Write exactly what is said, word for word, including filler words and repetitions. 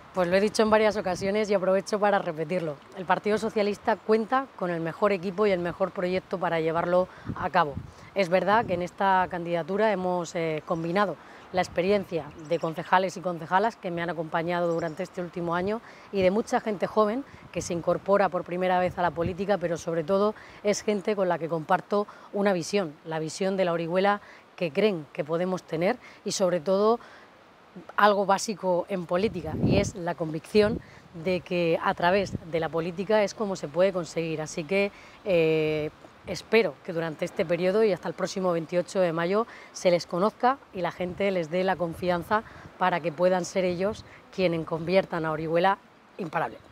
Pues lo he dicho en varias ocasiones y aprovecho para repetirlo. El Partido Socialista cuenta con el mejor equipo y el mejor proyecto para llevarlo a cabo. Es verdad que en esta candidatura hemos eh, combinado la experiencia de concejales y concejalas que me han acompañado durante este último año y de mucha gente joven que se incorpora por primera vez a la política, pero sobre todo es gente con la que comparto una visión, la visión de la Orihuela que creen que podemos tener y sobre todo algo básico en política, y es la convicción de que a través de la política es como se puede conseguir. Así que eh, espero que durante este periodo y hasta el próximo veintiocho de mayo se les conozca y la gente les dé la confianza para que puedan ser ellos quienes conviertan a Orihuela imparable.